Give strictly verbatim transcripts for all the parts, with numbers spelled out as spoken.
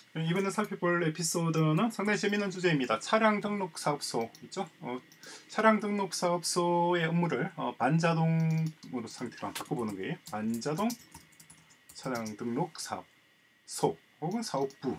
이번에 살펴볼 에피소드는 상당히 재미있는 주제입니다. 차량 등록 사업소 있죠? 어, 차량 등록 사업소의 업무를 어, 반자동으로 상태로 한번 바꿔보는 거예요. 반자동 차량 등록 사업소 혹은 사업부.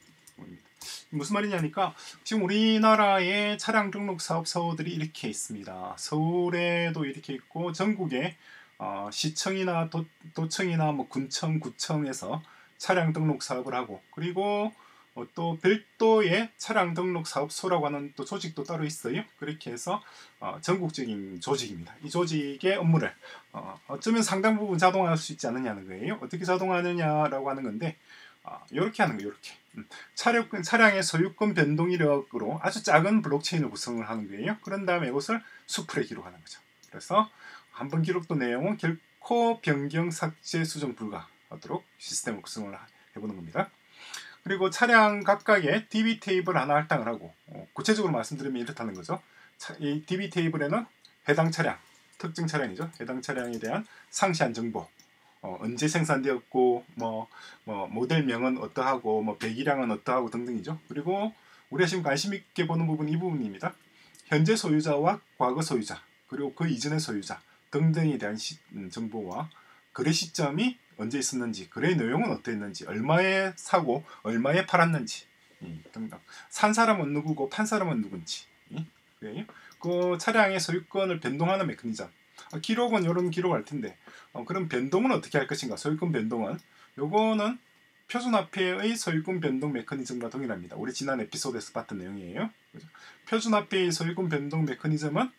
무슨 말이냐니까 지금 우리나라의 차량 등록 사업소들이 이렇게 있습니다. 서울에도 이렇게 있고 전국에 어, 시청이나 도, 도청이나 뭐 군청, 구청에서 차량 등록 사업을 하고, 그리고 어, 또 별도의 차량 등록 사업소라고 하는 또 조직도 따로 있어요. 그렇게 해서 어, 전국적인 조직입니다. 이 조직의 업무를 어, 어쩌면 상당 부분 자동화할 수 있지 않느냐는 거예요. 어떻게 자동화하느냐라고 하는 건데 어, 이렇게 하는 거예요. 이렇게 음, 차량, 차량의 소유권 변동 이력으로 아주 작은 블록체인을 구성을 하는 거예요. 그런 다음에 이것을 수풀에 기록하는 거죠. 그래서 한번 기록된 내용은 결코 변경, 삭제, 수정 불가하도록 시스템을 구성을 해보는 겁니다. 그리고 차량 각각의 디비 테이블 하나 할당을 하고, 어, 구체적으로 말씀드리면 이렇다는 거죠. 차, 이 디비 테이블에는 해당 차량, 특정 차량이죠. 해당 차량에 대한 상세한 정보, 어, 언제 생산되었고, 뭐, 뭐 모델명은 어떠하고, 뭐 배기량은 어떠하고 등등이죠. 그리고 우리가 지금 관심 있게 보는 부분 이 부분입니다. 현재 소유자와 과거 소유자, 그리고 그 이전의 소유자 등등에 대한 시, 음, 정보와 거래 시점이 언제 있었는지, 거래 내용은 어땠는지, 얼마에 사고 얼마에 팔았는지 음, 등등. 산 사람은 누구고 판 사람은 누군지, 음, 그 차량의 소유권을 변동하는 메커니즘. 어, 기록은 이런 기록할 텐데, 어, 그럼 변동은 어떻게 할 것인가? 소유권 변동은 요거는 표준화폐의 소유권 변동 메커니즘과 동일합니다. 우리 지난 에피소드에서 봤던 내용이에요. 그죠? 표준화폐의 소유권 변동 메커니즘은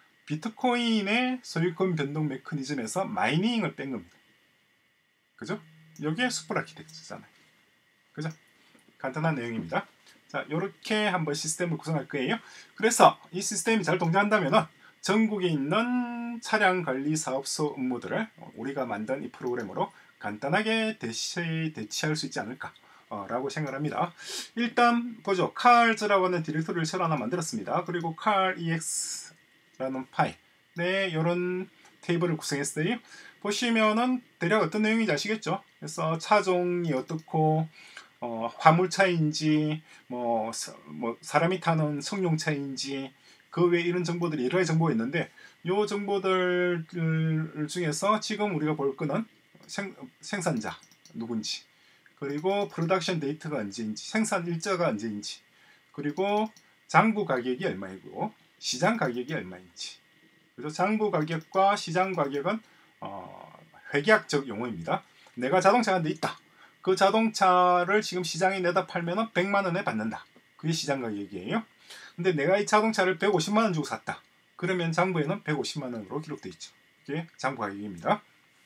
비트코인의 소유권 변동 메커니즘에서 마이닝을 뺀 겁니다. 그죠? 여기에 슈퍼 아키텍처잖아요. 그죠? 간단한 내용입니다. 자, 이렇게 한번 시스템을 구성할 거예요. 그래서 이 시스템이 잘 동작한다면 전국에 있는 차량 관리 사업소 업무들을 우리가 만든 이 프로그램으로 간단하게 대시, 대체할 수 있지 않을까 라고 생각합니다. 일단 보죠. 카즈라고 하는 디렉토리를 새로 하나 만들었습니다. 그리고 carex라는 파일, 네, 이런 테이블을 구성했어요. 보시면은 대략 어떤 내용인지 아시겠죠? 그래서 차종이 어떻고, 어, 화물차인지, 뭐, 뭐 사람이 타는 승용차인지, 그 외에 이런 정보들이 여러 가지 정보가 있는데, 이 정보들 중에서 지금 우리가 볼 거는 생, 생산자 누군지, 그리고 프로덕션 데이트가 언제인지, 생산 일자가 언제인지, 그리고 장부 가격이 얼마이고 시장 가격이 얼마인지. 그래서 장부 가격과 시장 가격은 어, 회계학적 용어입니다. 내가 자동차가 한 대 있다. 그 자동차를 지금 시장에 내다 팔면 백만 원에 받는다. 그게 시장 가격이에요. 근데 내가 이 자동차를 백오십만 원 주고 샀다. 그러면 장부에는 백오십만 원으로 기록되어 있죠. 이게 장부 가격입니다.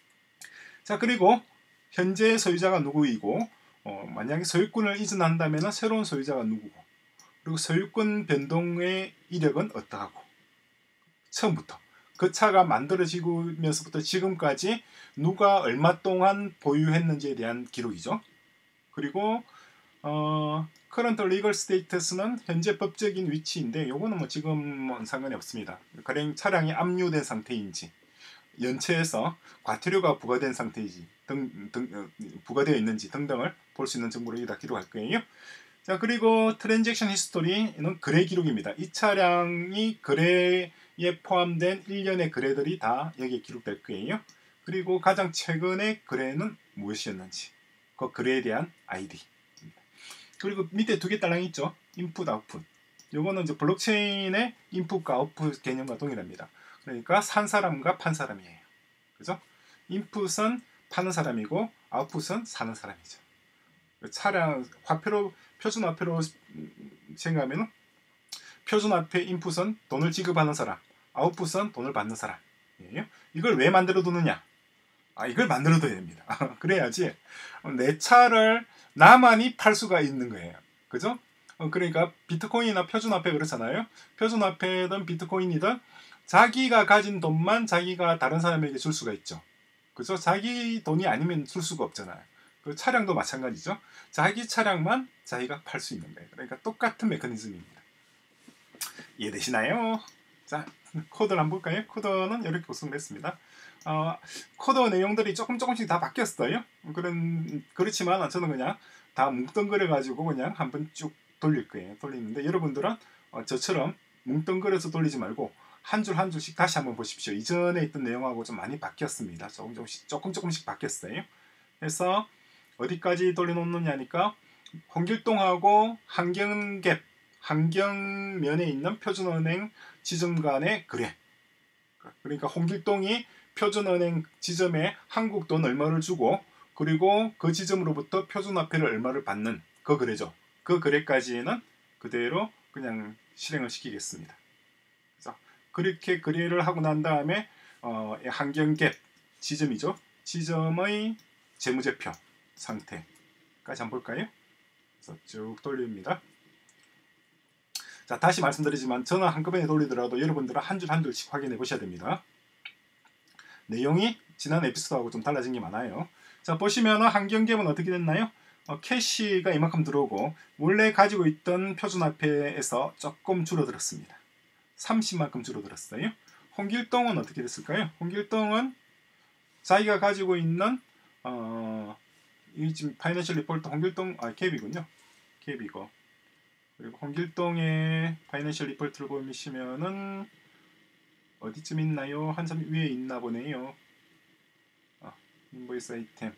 자, 그리고 현재 소유자가 누구이고, 어, 만약에 소유권을 이전한다면 새로운 소유자가 누구고, 그리고 소유권 변동의 이력은 어떠하고, 처음부터 그 차가 만들어지면서부터 지금까지 누가 얼마 동안 보유했는지에 대한 기록이죠. 그리고 어, current legal status는 현재 법적인 위치인데, 요거는 뭐 지금은 상관이 없습니다. 가령 차량이 압류된 상태인지, 연체해서 과태료가 부과된 상태인지, 등, 등, 부과되어 있는지 등등을 볼 수 있는 정보를 여기다 기록할 거예요. 자, 그리고 트랜잭션 히스토리는 거래 기록입니다. 이 차량이 거래에 포함된 일련의 거래들이 다 여기에 기록될 거예요. 그리고 가장 최근의 거래는 무엇이었는지, 그 거래에 대한 아이디. 그리고 밑에 두 개 딸랑 있죠. 인풋, 아웃풋. 요거는 이제 블록체인의 인풋과 아웃풋 개념과 동일합니다. 그러니까 산 사람과 판 사람이에요. 그죠? 인풋은 파는 사람이고 아웃풋은 사는 사람이죠. 차량 화폐로, 표준화폐로 생각하면 표준화폐 인풋은 돈을 지급하는 사람, 아웃풋은 돈을 받는 사람이에요. 이걸 왜 만들어 두느냐? 아, 이걸 만들어 둬야 됩니다. 그래야지 내 차를 나만이 팔 수가 있는 거예요. 그죠? 어, 그러니까 비트코인이나 표준화폐 그렇잖아요. 표준화폐든 비트코인이든 자기가 가진 돈만 자기가 다른 사람에게 줄 수가 있죠. 그죠? 자기 돈이 아니면 줄 수가 없잖아요. 그 차량도 마찬가지죠. 자기 차량만 자기가 팔 수 있는 거예요. 그러니까 똑같은 메커니즘입니다. 이해되시나요? 자, 코드를 한번 볼까요? 코드는 이렇게 구성을 했습니다. 어, 코드 내용들이 조금 조금씩 다 바뀌었어요. 그런, 그렇지만 저는 그냥 다 뭉뚱그려 가지고 그냥 한번 쭉 돌릴 거예요. 돌리는데 여러분들은 어, 저처럼 뭉뚱그려서 돌리지 말고 한 줄 한 줄씩 다시 한번 보십시오. 이전에 있던 내용하고 좀 많이 바뀌었습니다. 조금 조금씩 조금 조금씩 바뀌었어요. 그래서 어디까지 돌려놓느냐니까 홍길동하고 한경갭 한경면에 있는 표준은행 지점 간의 거래. 그러니까 홍길동이 표준은행 지점에 한국 돈 얼마를 주고 그리고 그 지점으로부터 표준화폐를 얼마를 받는 그 거래죠. 그 거래까지는 그대로 그냥 실행을 시키겠습니다. 그래서 그렇게 거래를 하고 난 다음에 어, 한경갭 지점이죠. 지점의 재무제표 상태까지 한번 볼까요? 그래서 쭉 돌립니다. 자, 다시 말씀드리지만 저는 한꺼번에 돌리더라도 여러분들은 한 줄 한 줄씩 확인해 보셔야 됩니다. 내용이 지난 에피소드하고 좀 달라진 게 많아요. 자, 보시면 한경갭은 어떻게 됐나요? 어, 캐시가 이만큼 들어오고 원래 가지고 있던 표준화폐에서 조금 줄어들었습니다. 삼십만큼 줄어들었어요. 홍길동은 어떻게 됐을까요? 홍길동은 자기가 가지고 있는 어, 이 지금 파이낸셜 리포트 홍길동 아 갭이군요. 갭이고 그리고 홍길동의 파이낸셜 리포트를 보시면은 어디쯤 있나요? 한참 위에 있나 보네요. 아, 인보이스 아이템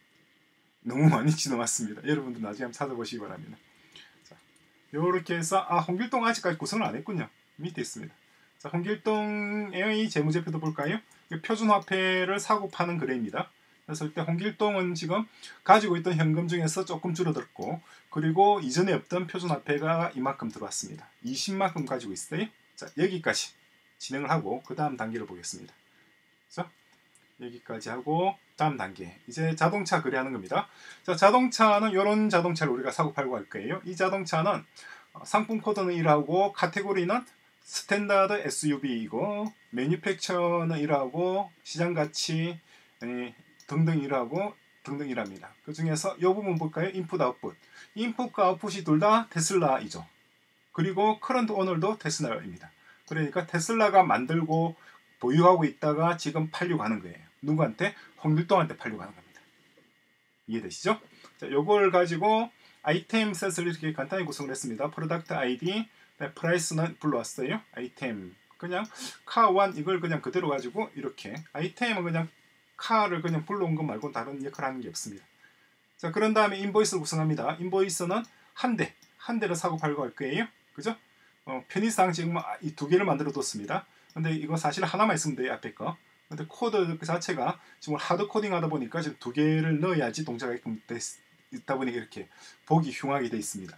너무 많이 지나왔습니다. 여러분들 나중에 한번 찾아보시기 바랍니다. 자, 요렇게 해서 아 홍길동 아직까지 구성을 안 했군요. 밑에 있습니다. 자, 홍길동의 재무제표도 볼까요? 표준화폐를 사고 파는 거래입니다. 그래서 이때 홍길동은 지금 가지고 있던 현금 중에서 조금 줄어들었고 그리고 이전에 없던 표준화폐가 이만큼 들어왔습니다. 이십만큼 가지고 있어요. 자, 여기까지 진행을 하고 그 다음 단계를 보겠습니다. 그래서 여기까지 하고 다음 단계 이제 자동차 거래하는 겁니다. 자, 자동차는 이런 자동차를 우리가 사고 팔고 할 거예요. 이 자동차는 상품 코드는 일하고 카테고리는 스탠다드 에스유브이이고 매니팩처는 일하고 시장가치 등등 일하고 등등 일합니다. 그 중에서 이 부분 볼까요? 인풋 아웃풋. 인풋과 아웃풋이 둘 다 테슬라이죠. 그리고 커런트 오너도 테슬라입니다. 그러니까 테슬라가 만들고 보유하고 있다가 지금 팔려고 하는 거예요. 누구한테? 홍길동한테 팔려고 하는 겁니다. 이해되시죠? 자, 요걸 가지고 아이템 셋을 이렇게 간단히 구성을 했습니다. 프로덕트 아이디, 프라이스는 불러왔어요. 아이템 그냥 카원 이걸 그냥 그대로 가지고 이렇게 아이템은 그냥 카를 그냥 불러온 것 말고 다른 역할을 하는 게 없습니다. 자, 그런 다음에 인보이스를 구성합니다. 인보이스는 한 대, 한 대를 사고 팔고 할 거예요. 그죠? 어, 편의상 지금 이 두 개를 만들어 뒀습니다. 근데 이거 사실 하나만 있으면 돼요, 앞에 거. 근데 코드 그 자체가 지금 하드 코딩 하다 보니까 지금 두 개를 넣어야지 동작이 있다 보니까 이렇게 보기 흉하게 돼 있습니다.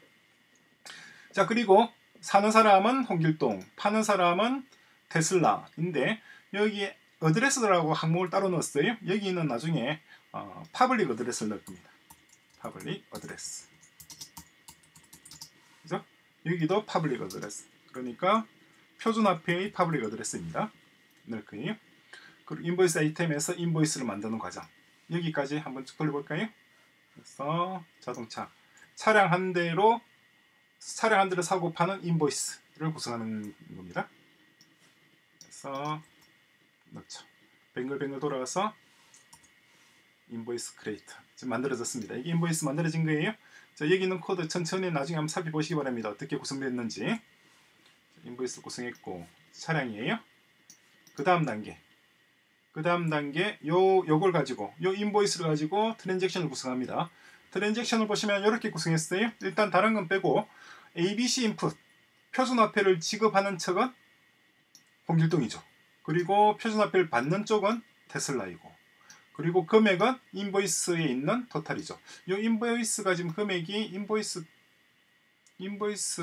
자, 그리고 사는 사람은 홍길동, 파는 사람은 테슬라인데 여기 어드레스라고 항목을 따로 넣었어요. 여기는 나중에 어, 파블릭 어드레스를 넣을 겁니다. 파블릭 어드레스. 그죠? 여기도 파블릭 어드레스. 그러니까 표준화폐의 파블릭 어드레스입니다. 넣을 거예요. 그리고 인보이스 아이템에서 인보이스를 만드는 과정. 여기까지 한번 쭉 돌려볼까요? 그래서 자동차 차량 한 대로 차량 한 대를 사고 파는 인보이스를 구성하는 겁니다. 그래서 넣죠. 뱅글뱅글 돌아가서 인보이스 크리에이터 지금 만들어졌습니다. 이게 인보이스 만들어진 거예요. 자, 여기 있는 코드 천천히 나중에 한번 살펴보시기 바랍니다. 어떻게 구성됐는지. 인보이스 구성했고 차량이에요. 그 다음 단계 그 다음 단계 요 요걸 가지고 요 인보이스를 가지고 트랜잭션을 구성합니다. 트랜잭션을 보시면 이렇게 구성했어요. 일단 다른 건 빼고 에이비씨 인풋 표준화폐를 지급하는 측은 홍길동이죠. 그리고 표준화폐를 받는 쪽은 테슬라이고 그리고 금액은 인보이스에 있는 토탈이죠. 이 인보이스가 지금 금액이 인보이스 인보이스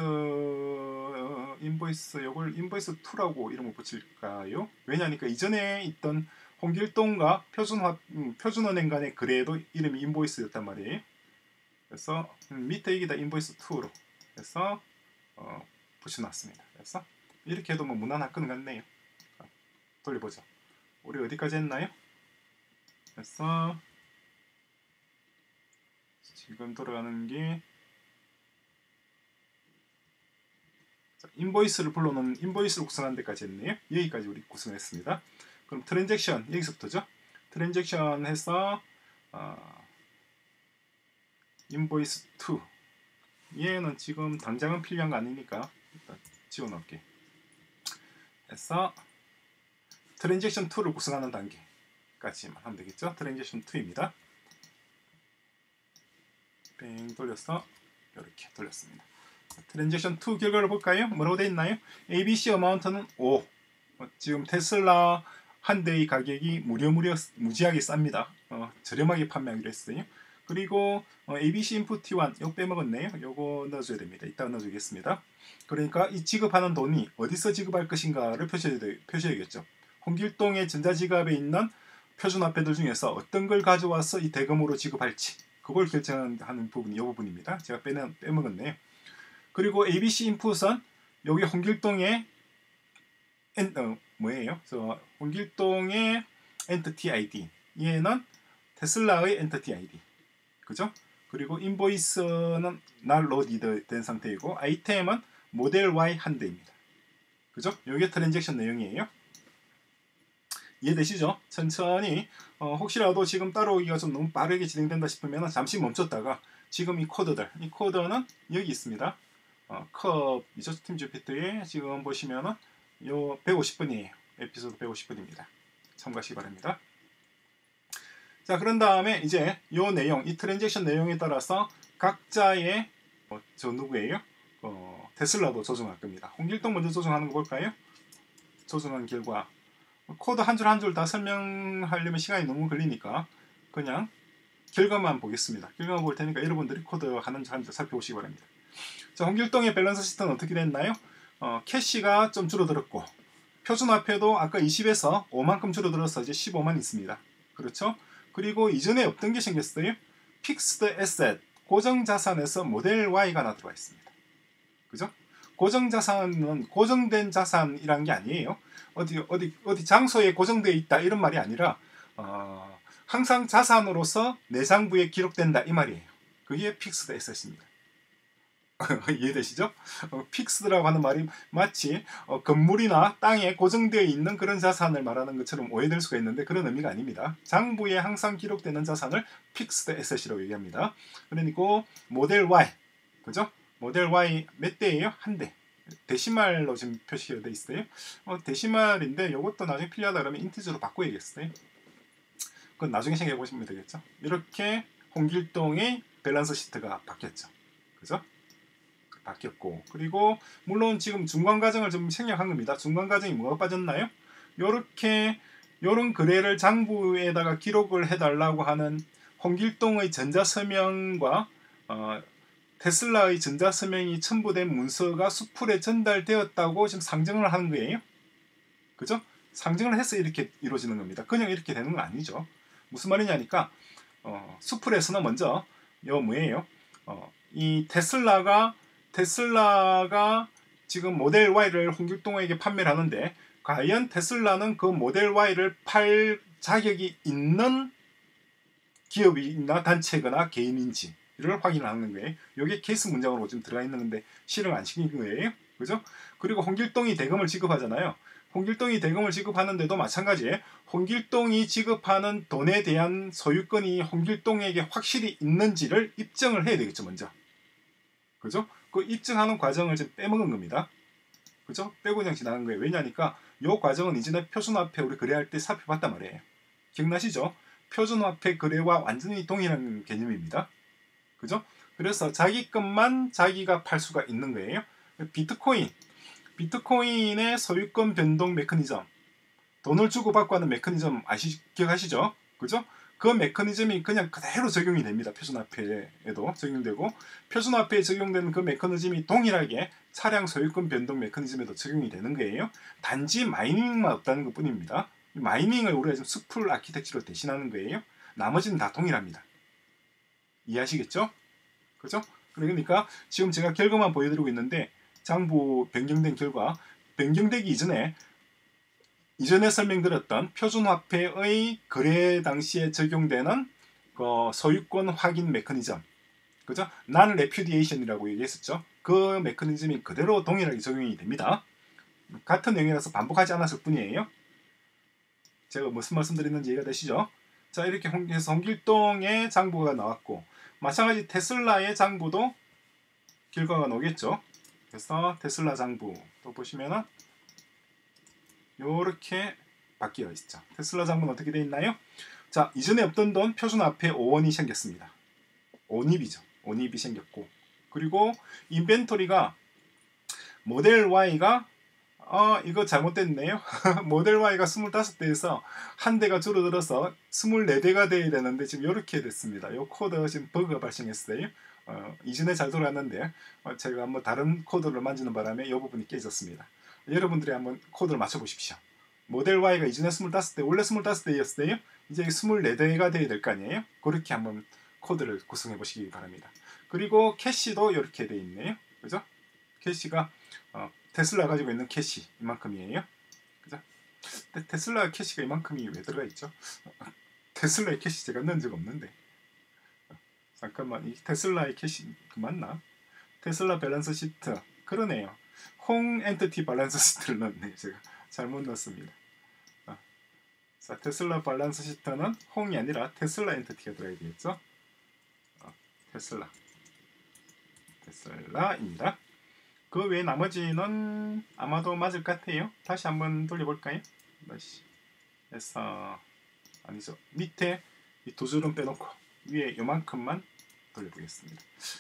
인보이스 요걸 인보이스 이라고 이름을 붙일까요? 왜냐니까 이전에 있던 홍길동과 표준화 음, 표준은행 간의 거래에도 이름이 인보이스였단 말이에요. 그래서 음, 밑에 여기다 인보이스 이로 해서 어, 붙여놨습니다. 그래서 이렇게 해도 뭐 무난할 것 같네요. 돌려보죠. 우리 어디까지 했나요? 그래서 지금 돌아가는 게 자, 인보이스를 불러놓은 인보이스를 구성하는 데까지 했네요. 여기까지 우리 구성했습니다. 그럼 트랜잭션 여기서부터죠. 트랜잭션 해서 어, 인보이스 투. 얘는 지금 당장은 필요한 거 아니니까 일단 지워놓을게. 해서 트랜잭션 투를 구성하는 단계까지만 하면 되겠죠. 트랜잭션 투입니다. 뺑 돌려서 이렇게 돌렸습니다. 트랜잭션 투 결과를 볼까요? 뭐라고 되어 있나요? 에이비씨 어마운트는 오. 어, 지금 테슬라 한 대의 가격이 무려 무려 무지하게 쌉니다. 어, 저렴하게 판매하기로 했어요. 그리고 어, 에이비씨 인풋 티 원 이거 빼먹었네요. 이거 넣어줘야 됩니다. 이따 넣어주겠습니다. 그러니까 이 지급하는 돈이 어디서 지급할 것인가를 표시해야, 표시해야겠죠. 홍길동의 전자지갑에 있는 표준화폐들 중에서 어떤 걸 가져와서 이 대금으로 지급할지 그걸 결정하는 부분이 이 부분입니다. 제가 빼는, 빼먹었네요. 그리고 에이비씨 인풋은 여기 홍길동의 엔, 어, 뭐예요? 저 홍길동의 엔티티 아이디 얘는 테슬라의 엔티티 아이디 그죠? 그리고 인보이스는 날 로디드 된 상태이고 아이템은 모델 와이 한 대입니다. 그죠? 이게 트랜잭션 내용이에요. 이해되시죠? 천천히 어, 혹시라도 지금 따라오기가 좀 너무 빠르게 진행된다 싶으면 잠시 멈췄다가 지금 이 코드들 이 코드는 여기 있습니다. 어, 컵 이죠? 팀 주피터에 지금 보시면은 요 백오십 분이에요. 에피소드 백오십 분입니다. 참고하시기 바랍니다. 자, 그런 다음에 이제 요 내용, 이 트랜잭션 내용에 따라서 각자의 어, 저 누구예요? 어, 테슬라도 조정할 겁니다. 홍길동 먼저 조정하는 거 볼까요? 조정한 결과 코드 한 줄 한 줄 다 설명하려면 시간이 너무 걸리니까 그냥 결과만 보겠습니다. 결과만 볼 테니까 여러분들이 코드 한 줄 한 줄 살펴보시기 바랍니다. 자, 홍길동의 밸런스 시스템은 어떻게 됐나요? 어, 캐시가 좀 줄어들었고 표준화폐도 아까 이십에서 오만큼 줄어들어서 이제 십오만 있습니다. 그렇죠? 그리고 이전에 없던 게 생겼어요. 픽스드 에셋, 고정자산에서 모델 Y가 하나 들어와 있습니다. 그죠? 고정자산은 고정된 자산이란 게 아니에요. 어디 어디 어디 장소에 고정되어 있다 이런 말이 아니라 어, 항상 자산으로서 내장부에 기록된다 이 말이에요. 그게 픽스드 에셋입니다. 이해되시죠? 어, 픽스드라고 하는 말이 마치 어, 건물이나 땅에 고정되어 있는 그런 자산을 말하는 것처럼 오해될 수가 있는데 그런 의미가 아닙니다. 장부에 항상 기록되는 자산을 픽스드 에셋이라고 얘기합니다. 그러니까 모델 Y, 그죠? 모델 Y 몇 대예요? 한 대. 데시말로 지금 표시가 되어 있어요. 어, 데시말인데 이것도 나중에 필요하다 그러면 인티저로 바꿔야겠어요. 그건 나중에 생각해 보시면 되겠죠. 이렇게 홍길동의 밸런스 시트가 바뀌었죠. 그죠? 바뀌었고 그리고 물론 지금 중간 과정을 좀 생략한 겁니다. 중간 과정이 뭐가 빠졌나요? 요렇게 요런 거래를 장부에다가 기록을 해달라고 하는 홍길동의 전자서명과 어, 테슬라의 전자서명이 첨부된 문서가 수풀에 전달되었다고 지금 상정을 하는 거예요. 그죠? 상정을 해서 이렇게 이루어지는 겁니다. 그냥 이렇게 되는 건 아니죠. 무슨 말이냐니까 어, 수풀에서는 먼저 요 뭐예요? 어, 이 테슬라가 테슬라가 지금 모델 Y를 홍길동에게 판매를 하는데 과연 테슬라는 그 모델 Y를 팔 자격이 있는 기업이나 단체거나 개인인지를 확인하는 거예요. 이게 케이스 문장으로 지금 들어가 있는 건데 실행 안 시킨 거예요. 그죠? 그리고 홍길동이 대금을 지급하잖아요. 홍길동이 대금을 지급하는데도 마찬가지예요. 홍길동이 지급하는 돈에 대한 소유권이 홍길동에게 확실히 있는지를 입증을 해야 되겠죠, 먼저. 그죠? 그 입증하는 과정을 지금 빼먹은 겁니다. 그죠? 빼고 그냥 지나간 거예요. 왜냐니까 이 과정은 이전에 표준화폐 우리 거래할 때 살펴봤단 말이에요. 기억나시죠? 표준화폐 거래와 완전히 동일한 개념입니다. 그죠? 그래서 자기 것만 자기가 팔 수가 있는 거예요. 비트코인, 비트코인의 소유권 변동 메커니즘, 돈을 주고받고 하는 메커니즘 아시, 기억하시죠? 그죠? 그 메커니즘이 그냥 그대로 적용이 됩니다. 표준화폐에도 적용되고 표준화폐에 적용되는 그 메커니즘이 동일하게 차량 소유권 변동 메커니즘에도 적용이 되는 거예요. 단지 마이닝만 없다는 것 뿐입니다. 마이닝을 우리가 지금 수풀 아키텍처로 대신하는 거예요. 나머지는 다 동일합니다. 이해하시겠죠? 그죠? 그러니까 지금 제가 결과만 보여드리고 있는데 장부 변경된 결과 변경되기 이전에 이전에 설명드렸던 표준화폐의 거래 당시에 적용되는 그 소유권 확인 메커니즘, 그죠? non-repudiation이라고 얘기했었죠. 그 메커니즘이 그대로 동일하게 적용이 됩니다. 같은 내용이라서 반복하지 않았을 뿐이에요. 제가 무슨 말씀드렸는지 이해가 되시죠? 자, 이렇게 해서 홍길동의 장부가 나왔고 마찬가지 테슬라의 장부도 결과가 나오겠죠. 그래서 테슬라 장부 또 보시면은 요렇게 바뀌어 있죠. 테슬라 장부는 어떻게 되어 있나요? 자, 이전에 없던 돈 표준 앞에 오원이 생겼습니다. 오닙이죠. 오닙이 생겼고, 그리고 인벤토리가 모델 Y가 어 이거 잘못됐네요. 모델 Y가 스물다섯 대에서 한 대가 줄어들어서 스물네 대가 돼야 되는데 지금 이렇게 됐습니다. 요 코드 지금 버그가 발생했어요. 어, 이전에 잘 돌아왔는데 어, 제가 한번 다른 코드를 만지는 바람에 이 부분이 깨졌습니다. 여러분들이 한번 코드를 맞춰보십시오. 모델 Y가 이전에 스물다섯 대, 원래 스물다섯 대였어요. 이제 스물네 대가 돼야 될 거 아니에요. 그렇게 한번 코드를 구성해 보시기 바랍니다. 그리고 캐시도 이렇게 돼 있네요. 그죠? 캐시가 어, 테슬라 가지고 있는 캐시 이만큼이에요. 그죠? 근데 테슬라 캐시가 이만큼이 왜 들어가 있죠? 테슬라의 캐시 제가 넣은 적 없는데. 잠깐만, 이 테슬라의 캐시 그 맞나? 테슬라 밸런스 시트, 그러네요. 홍 엔티티 밸런스 시트를 넣었네. 제가 잘못 넣었습니다. 어. 자, 테슬라 밸런스 시트는 홍이 아니라 테슬라 엔티티가 들어야 되겠죠? 어, 테슬라 테슬라입니다. 그 외에 나머지는 아마도 맞을 것 같아요. 다시 한번 돌려볼까요? 다시 해서, 아니죠, 밑에 이 두 줄은 빼놓고 위에 요만큼만 돌려보겠습니다.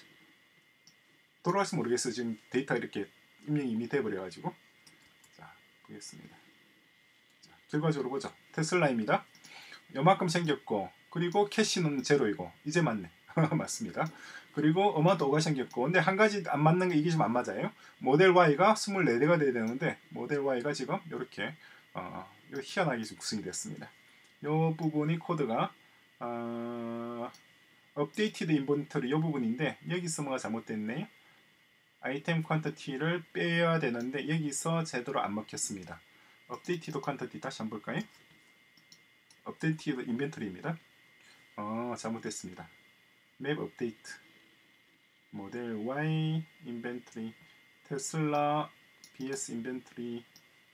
돌아갈지 모르겠어요. 지금 데이터 이렇게 입력이 이미 돼버려가지고. 자, 보겠습니다. 자, 결과적으로 보죠. 테슬라입니다. 요만큼 생겼고, 그리고 캐시는 제로이고, 이제 맞네. 맞습니다. 그리고 어마도가 생겼고, 근데 한 가지 안 맞는 게 이게 좀 안 맞아요. 모델 Y가 스물네 대가 돼야 되는데 모델 Y가 지금 이렇게 어, 희한하게 좀 구성이 됐습니다. 이 부분이 코드가 어, 업데이티드 인벤토리 이 부분인데 여기서 뭐가 잘못됐네요. 아이템 퀀티티를 빼야 되는데 여기서 제대로 안 먹혔습니다. 업데이티드 퀀티티 다시 한번 볼까요? 업데이티드 인벤토리입니다. 어, 잘못됐습니다. 맵 업데이트 모델 Y 인벤토리 테슬라 비에스 인벤토리.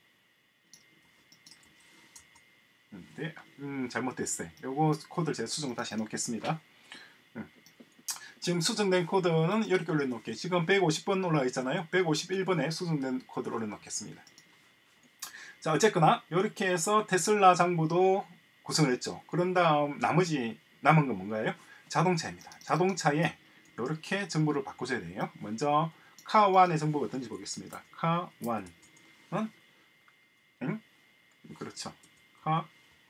네, 음, 잘못됐어요. 요거 코드를 제가 수정 다시 해놓겠습니다. 음. 지금 수정된 코드는 이렇게 올려놓을게요. 지금 백오십 번 올라가 있잖아요. 백오십일 번에 수정된 코드를 올려놓겠습니다. 자, 어쨌거나 이렇게 해서 테슬라 장부도 구성을 했죠. 그런 다음 나머지 남은 건 뭔가요? 자동차입니다. 자동차에 이렇게 정보를 바꿔줘야 돼요. 먼저 카일의 정보가 어떤지 보겠습니다. 카일은 응? 그렇죠. 카일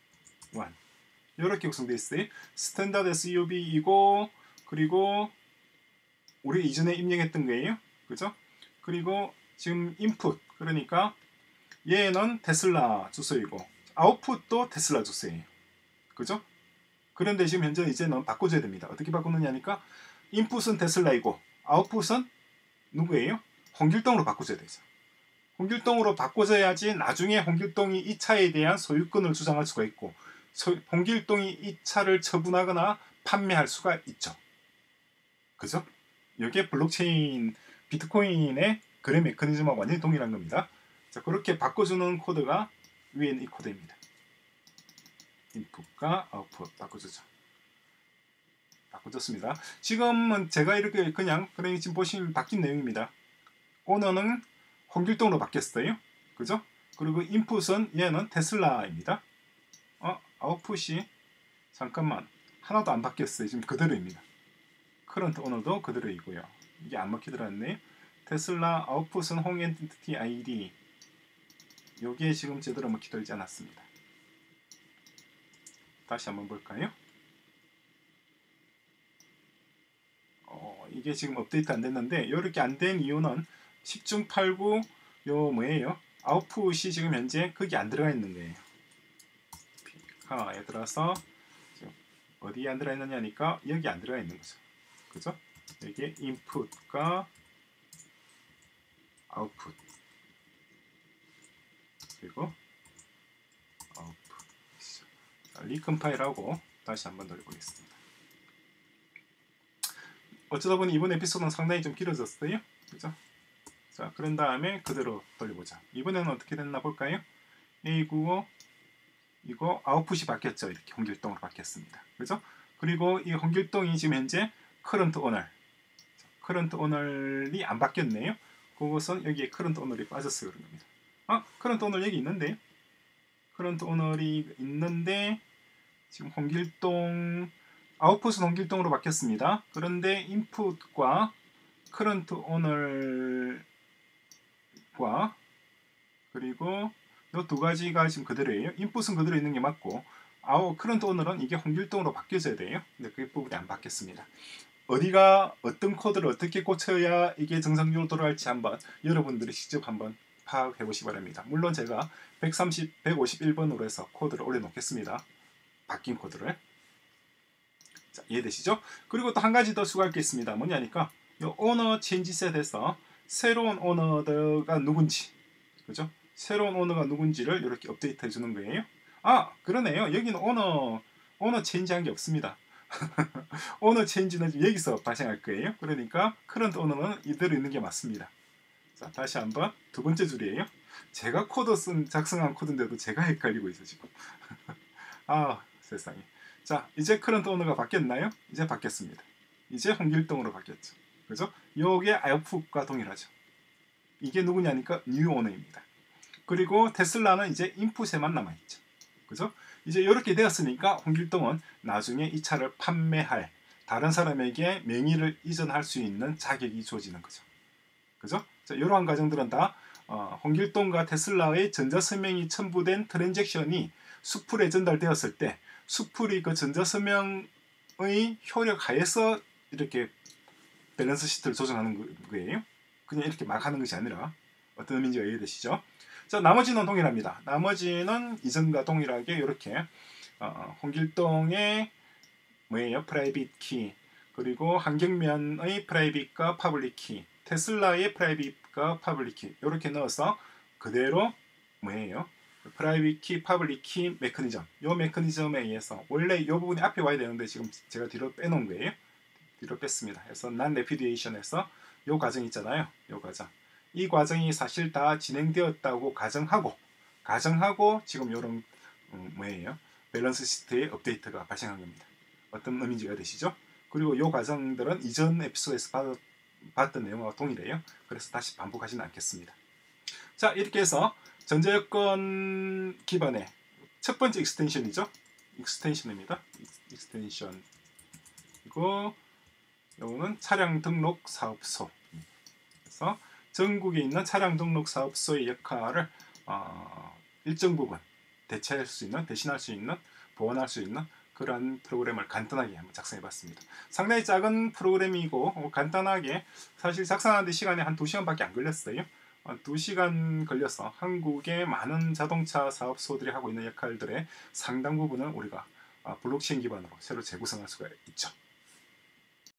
이렇게 구성되어 있어요. 스탠다드 에스유브이이고, 그리고 우리 이전에 입력했던 거예요. 그죠? 그리고 지금 인풋, 그러니까 얘는 테슬라 주소이고 아웃풋도 테슬라 주소예요. 그죠? 그런데 지금 현재 이제는 바꿔줘야 됩니다. 어떻게 바꾸느냐니까 인풋은 테슬라이고 아웃풋은 누구예요? 홍길동으로 바꿔줘야 되죠. 홍길동으로 바꿔줘야지 나중에 홍길동이 이 차에 대한 소유권을 주장할 수가 있고 소, 홍길동이 이 차를 처분하거나 판매할 수가 있죠. 그죠? 이게 블록체인 비트코인의 거래 메커니즘하고 완전히 동일한 겁니다. 자, 그렇게 바꿔주는 코드가 위에 있는 이 코드입니다. 인풋과 아웃풋 바꿔주죠. 바꿔줬습니다. 지금은 제가 이렇게 그냥 그냥 지금 보시면 바뀐 내용입니다. 오너는 홍길동으로 바뀌었어요. 그죠? 그리고 인풋은 얘는 테슬라입니다. 어, 아웃풋이 잠깐만 하나도 안 바뀌었어요. 지금 그대로입니다. 커런트 오너도 그대로이고요. 이게 안 먹히더라네요. 테슬라 아웃풋은 홍 엔티티 아이디. 여기에 지금 제대로 먹히지 않았습니다. 다시 한번 볼까요? 어, 이게 지금 업데이트 안 됐는데 이렇게 안 된 이유는 십 중 팔 구 요 뭐예요? 아웃풋이 지금 현재 거기 안 들어가 있는 거예요. 피카에 들어서 어디에 안 들어가 있느냐니까 여기 안 들어가 있는 거죠. 그죠? 여기에 인풋과 아웃풋 그리고 아웃풋. 자, 리컴파일하고 다시 한번 돌려보겠습니다. 어쩌다 보니 이번 에피소드는 상당히 좀 길어졌어요. 그죠? 자, 그런 다음에 그대로 돌려보자. 이번에는 어떻게 됐나 볼까요? 에이 구십오 이거 아웃풋이 바뀌었죠. 이렇게 홍길동으로 바뀌었습니다. 그죠? 그리고 이 홍길동이 지금 현재 current owner. current owner이 안 바뀌었네요. 그것은 여기에 current owner이 빠졌어요. 그런 겁니다. 아, current owner 여기 있는데요. current owner이 있는데 지금 홍길동 아웃풋은 홍길동으로 바뀌었습니다. 그런데 인풋과 current owner과 그리고 이 두 가지가 지금 그대로예요. 인풋은 그대로 있는 게 맞고 아웃 current owner은 이게 홍길동으로 바뀌어져야 돼요. 근데 그 부분이 안 바뀌었습니다. 어디가 어떤 코드를 어떻게 고쳐야 이게 정상적으로 돌아갈지 한번 여러분들이 직접 한번 파악해 보시기 바랍니다. 물론 제가 백삼십, 백오십일 번으로 해서 코드를 올려놓겠습니다. 바뀐 코드를. 자, 이해되시죠? 그리고 또 한 가지 더 추가할 게 있습니다. 뭐냐니까 이 오너 체인지 셋에서 새로운 오너가 누군지, 그죠? 새로운 오너가 누군지를 이렇게 업데이트 해주는 거예요. 아, 그러네요. 여기는 오너 오너 체인지 한 게 없습니다. 오너 체인지는 여기서 발생할 거예요. 그러니까 current owner는 이대로 있는 게 맞습니다. 자, 다시 한번 두 번째 줄이에요. 제가 코드 쓴 작성한 코드인데도 제가 헷갈리고 있어 지금. 아, 세상에. 자, 이제 current owner가 바뀌었나요? 이제 바뀌었습니다. 이제 홍길동으로 바뀌었죠. 그죠? 요게 아웃풋과 동일하죠. 이게 누구냐니까 new owner입니다. 그리고 테슬라는 이제 인풋에만 남아있죠. 그죠? 이제 이렇게 되었으니까 홍길동은 나중에 이 차를 판매할 다른 사람에게 명의를 이전할 수 있는 자격이 주어지는 거죠. 그죠? 자, 이러한 과정들은 다 어, 홍길동과 테슬라의 전자서명이 첨부된 트랜잭션이 수풀에 전달되었을 때 수풀이 그 전자서명의 효력 하에서 이렇게 밸런스 시트를 조정하는 거예요. 그냥 이렇게 막 하는 것이 아니라 어떤 의미인지 이해되시죠? 자, 나머지는 동일합니다. 나머지는 이전과 동일하게 이렇게 어, 홍길동의 뭐예요? 프라이빗 키, 그리고 한경면의 프라이빗과 파블릭 키, 테슬라의 프라이빗과 파블릭 키 이렇게 넣어서 그대로 뭐예요? 프라이빗 키, 파블릭 키 메커니즘, 요 메커니즘에 의해서 원래 이 부분이 앞에 와야 되는데 지금 제가 뒤로 빼놓은 거예요. 뒤로 뺐습니다. 그래서 non repudiation에서 요 과정 있잖아요. 요 과정. 이 과정이 사실 다 진행되었다고 가정하고 가정하고 지금 이런 음, 뭐예요? 밸런스 시트의 업데이트가 발생한 겁니다. 어떤 의미인지가 되시죠? 그리고 이 과정들은 이전 에피소드에서 봤, 봤던 내용과 동일해요. 그래서 다시 반복하지는 않겠습니다. 자, 이렇게 해서 전자여건 기반의 첫 번째 익스텐션이죠. 익스텐션입니다. 익스텐션. 그리고 이거는 차량 등록 사업소. 그래서 전국에 있는 차량 등록 사업소의 역할을 어, 일정 부분 대체할 수 있는, 대신할 수 있는, 보완할 수 있는 그런 프로그램을 간단하게 한번 작성해 봤습니다. 상당히 작은 프로그램이고 어, 간단하게 사실 작성하는데 시간이 한 두 시간밖에 안 걸렸어요. 어, 두 시간 걸려서 한국의 많은 자동차 사업소들이 하고 있는 역할들의 상당 부분을 우리가 어, 블록체인 기반으로 새로 재구성할 수가 있죠.